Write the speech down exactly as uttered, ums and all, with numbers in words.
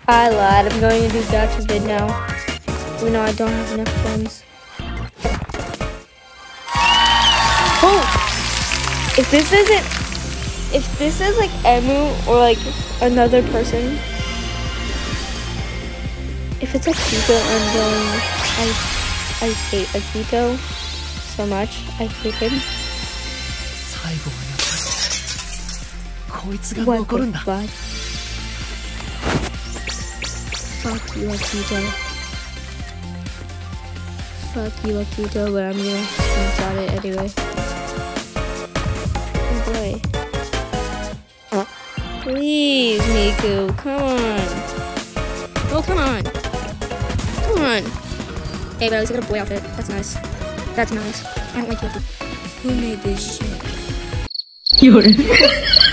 I lied. I'm going to do Gotcha vid now. Even though I don't have enough funds. Oh! If this isn't... If this is like Emu or like another person... If it's Akito, I'm going... I, I hate Akito so much. I hate him. What the fuck? Fuck you, Akito. Fuck you, Akito, but I'm gonna screenshot it anyway. Oh boy. Please, Miku, come on. Oh, come on. Come on. Hey, but at least I got a boy outfit. That's nice. That's nice. I don't like you. Who made this shit? You're